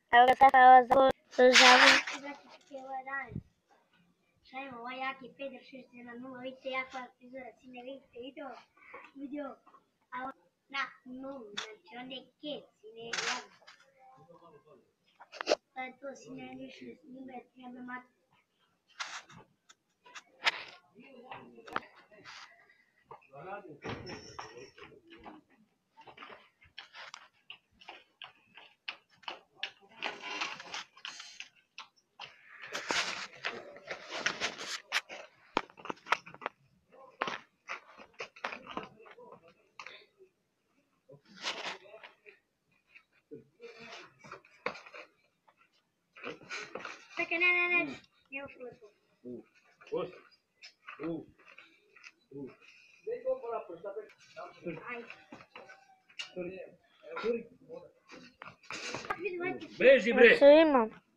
Evo ga sad završavam. Šajmo, ovaj jaki peder 610, vidite jako prizora, si ne vidite video, a na nulu, znači onda je kec, si ne jadno. Pa je to, si ne više snime, treba mati. Čekaj, ne, nije ušlo lepo. Beži bre! Sve imam.